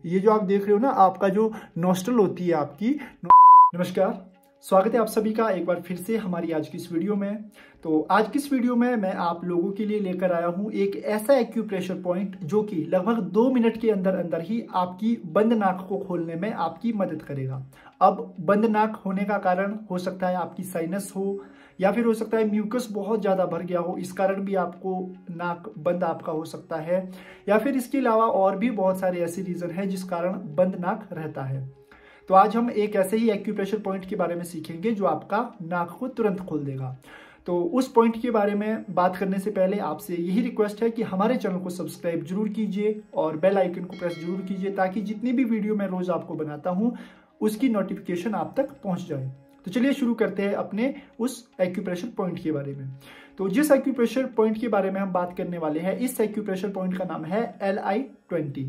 ये जो आप देख रहे हो ना, आपका जो नॉस्ट्रल होती है आपकी। नमस्कार, स्वागत है आप सभी का एक बार फिर से हमारी आज की इस वीडियो में। तो आज की इस वीडियो में मैं आप लोगों के लिए लेकर आया हूं एक ऐसा एक्यूप्रेशर पॉइंट जो कि लगभग 2 मिनट के अंदर अंदर ही आपकी बंद नाक को खोलने में आपकी मदद करेगा। अब बंद नाक होने का कारण हो सकता है आपकी साइनस हो, या फिर हो सकता है म्यूकस बहुत ज़्यादा भर गया हो, इस कारण भी आपको नाक बंद आपका हो सकता है, या फिर इसके अलावा और भी बहुत सारे ऐसे रीज़न हैं जिस कारण बंद नाक रहता है। तो आज हम एक ऐसे ही एक्यूप्रेशर पॉइंट के बारे में सीखेंगे जो आपका नाक को तुरंत खोल देगा। तो उस पॉइंट के बारे में बात करने से पहले आपसे यही रिक्वेस्ट है कि हमारे चैनल को सब्सक्राइब जरूर कीजिए और बेल आइकन को प्रेस जरूर कीजिए, ताकि जितनी भी वीडियो मैं रोज आपको बनाता हूं उसकी नोटिफिकेशन आप तक पहुंच जाए। तो चलिए शुरू करते हैं अपने उस एक्यूप्रेशर पॉइंट के बारे में। तो जिस एक्यूप्रेशर पॉइंट के बारे में हम बात करने वाले हैं, इस एक्यूप्रेशर पॉइंट का नाम है LI20।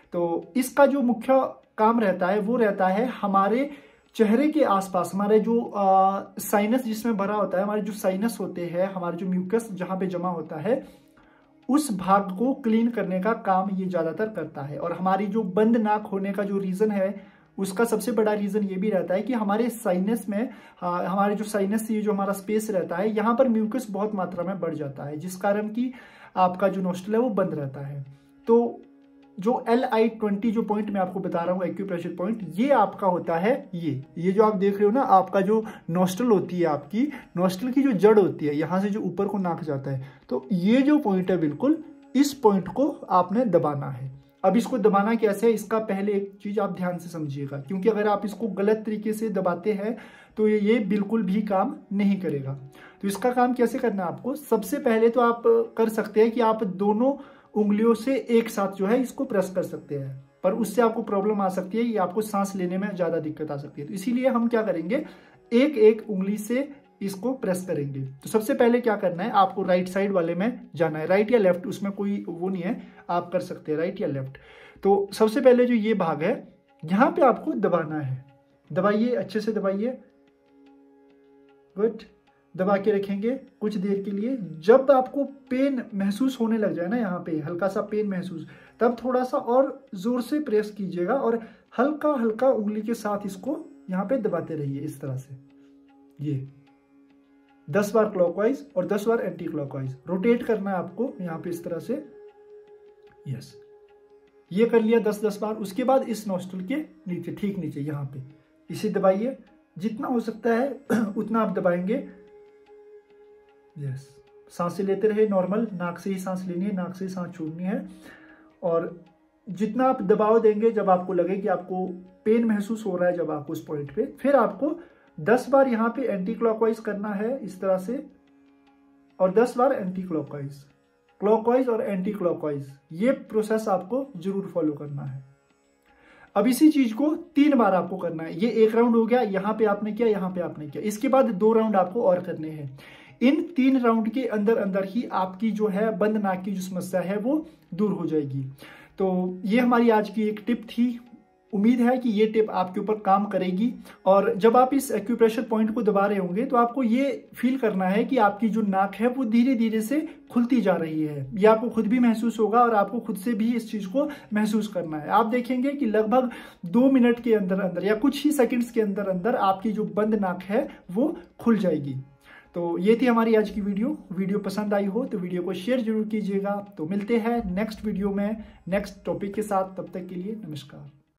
तो इसका जो मुख्य काम रहता है वो रहता है हमारे चेहरे के आसपास, हमारे जो साइनस जिसमें भरा होता है, हमारे जो साइनस होते हैं, हमारे जो म्यूकस जहां पे जमा होता है, उस भाग को क्लीन करने का काम ये ज्यादातर करता है। और हमारी जो बंद नाक होने का जो रीजन है, उसका सबसे बड़ा रीजन ये भी रहता है कि हमारे साइनस में हमारे जो साइनस ये जो हमारा स्पेस रहता है, यहाँ पर म्यूकस बहुत मात्रा में बढ़ जाता है, जिस कारण कि आपका जो नोस्ट्रल है वो बंद रहता है। तो जो LI20 जो पॉइंट मैं आपको बता रहा हूँ एक्यूप्रेशर पॉइंट, ये आपका होता है ये जो आप देख रहे हो ना, आपका जो नोस्ट्रल होती है, आपकी नोस्ट्रल की जो जड़ होती है, यहाँ से जो ऊपर को नाक जाता है, तो ये जो पॉइंट है बिल्कुल इस पॉइंट को आपने दबाना है। अब इसको दबाना कैसे है, इसका पहले एक चीज आप ध्यान से समझिएगा, क्योंकि अगर आप इसको गलत तरीके से दबाते हैं तो ये बिल्कुल भी काम नहीं करेगा। तो इसका काम कैसे करना है आपको, सबसे पहले तो आप कर सकते हैं कि आप दोनों उंगलियों से एक साथ जो है इसको प्रेस कर सकते हैं, पर उससे आपको प्रॉब्लम आ सकती है, ये आपको सांस लेने में ज्यादा दिक्कत आ सकती है। तो इसीलिए हम क्या करेंगे, एक एक उंगली से इसको प्रेस करेंगे। तो सबसे पहले क्या करना है, आपको राइट साइड वाले में जाना है, राइट या लेफ्ट, उसमें कोई वो नहीं है, आप कर सकते हैं राइट या लेफ्ट। तो सबसे पहले जो ये भाग है, यहां पे आपको दबाना है। दबाइए, अच्छे से दबाइए, गुड। दबा के रखेंगे कुछ देर के लिए। जब आपको पेन महसूस होने लग जाए ना, यहाँ पे हल्का सा पेन महसूस, तब थोड़ा सा और जोर से प्रेस कीजिएगा और हल्का हल्का उंगली के साथ इसको यहाँ पे दबाते रहिए, इस तरह से। ये 10 बार क्लॉकवाइज और 10 बार एंटी क्लॉकवाइज रोटेट करना है आपको यहाँ पे, इस तरह से। यस, ये कर लिया 10-10 बार। उसके बाद इस नोस्ट्रल के नीचे, ठीक नीचे यहाँ पे इसे दबाइए, जितना हो सकता है उतना आप दबाएंगे। यस, सांसें लेते रहे नॉर्मल, नाक से ही सांस लेनी है, नाक से ही सांस छोड़नी है। और जितना आप दबाव देंगे, जब आपको लगे कि आपको पेन महसूस हो रहा है, जब आप उस पॉइंट पे, फिर आपको 10 बार यहाँ पे एंटी क्लॉकवाइज करना है, इस तरह से, और 10 बार एंटी क्लॉकवाइज, क्लॉकवाइज और एंटी क्लॉकवाइज। ये प्रोसेस आपको जरूर फॉलो करना है। अब इसी चीज को 3 बार आपको करना है। ये एक राउंड हो गया, यहाँ पे आपने किया, यहाँ पे आपने किया। इसके बाद 2 राउंड आपको और करने हैं। इन 3 राउंड के अंदर अंदर ही आपकी जो है बंद नाक की जो समस्या है वो दूर हो जाएगी। तो ये हमारी आज की एक टिप थी। उम्मीद है कि ये टिप आपके ऊपर काम करेगी। और जब आप इस एक्यूप्रेशर पॉइंट को दबा रहे होंगे तो आपको ये फील करना है कि आपकी जो नाक है वो धीरे धीरे से खुलती जा रही है। ये आपको खुद भी महसूस होगा और आपको खुद से भी इस चीज को महसूस करना है। आप देखेंगे कि लगभग 2 मिनट के अंदर अंदर या कुछ ही सेकंड्स के अंदर अंदर आपकी जो बंद नाक है वो खुल जाएगी। तो ये थी हमारी आज की वीडियो पसंद आई हो तो वीडियो को शेयर जरूर कीजिएगा। तो मिलते हैं नेक्स्ट वीडियो में नेक्स्ट टॉपिक के साथ, तब तक के लिए नमस्कार।